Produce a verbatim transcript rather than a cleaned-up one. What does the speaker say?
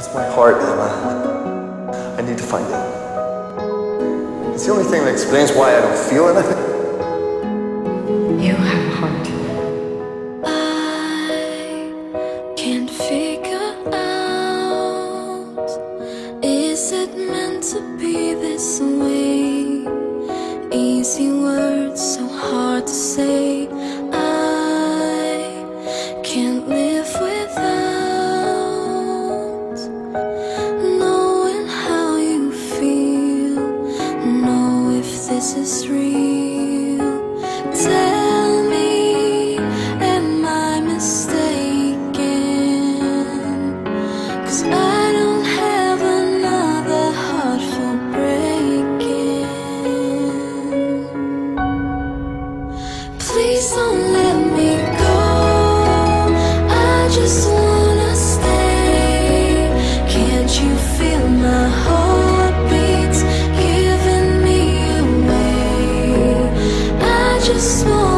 It's my heart, Emma. I need to find it. It's the only thing that explains why I don't feel anything. You have a heart. I can't figure out, is it meant to be this way? Easy words, so hard to say. I can't live without knowing how you feel, know if this is real. Tell me, am I mistaken? 'Cause I don't have another heart for breaking. Please don't let me go, I just wanna stay. Can't you feel my heartbeats giving me away? I just want